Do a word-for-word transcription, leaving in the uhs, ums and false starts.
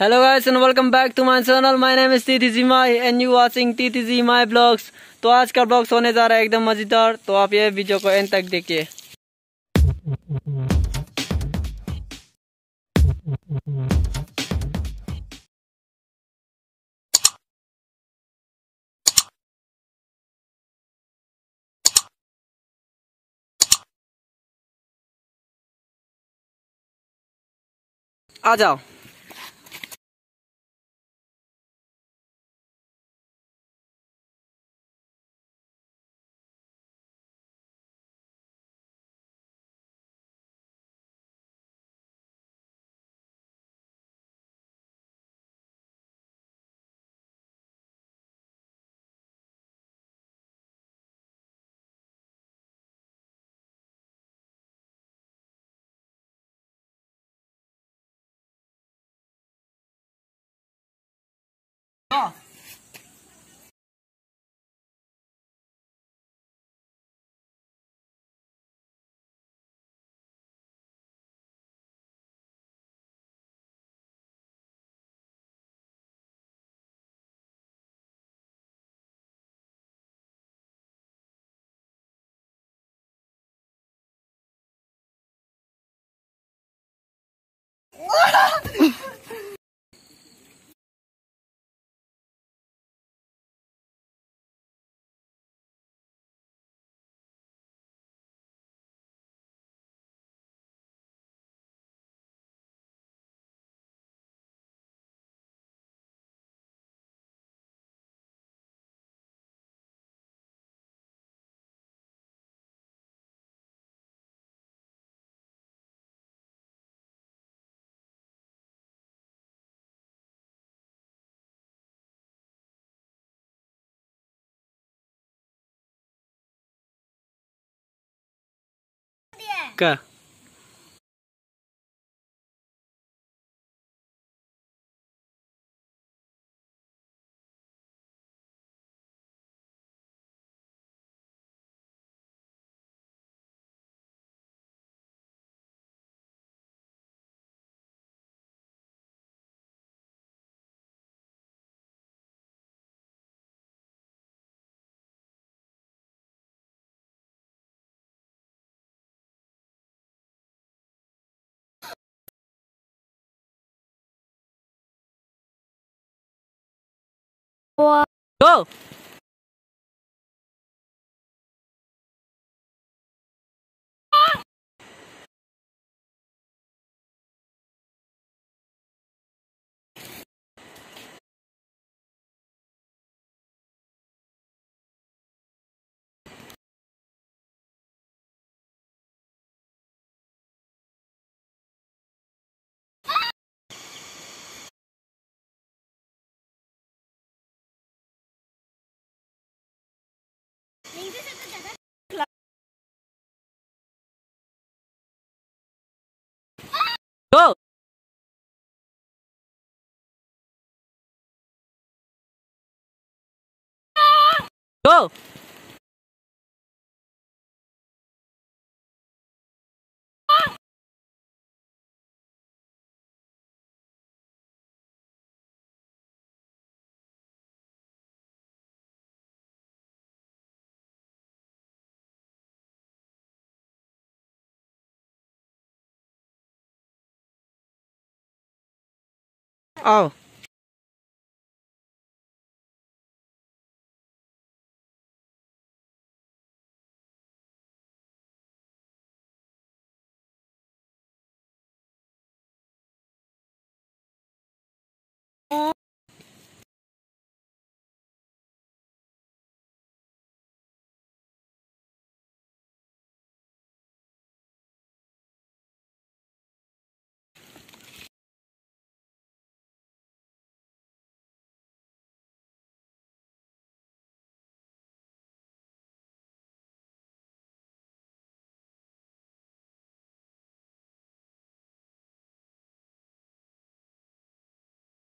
Hello guys and welcome back to my channel. My name is T T Z Mai and you watching T T Z Mai Vlogs. तो आज का blogs होने जा रहा है एकदम मजेदार, तो आप ये वीडियो को एंड तक देखिए। आ जाओ। क्या? Go! Go! Go! आओ।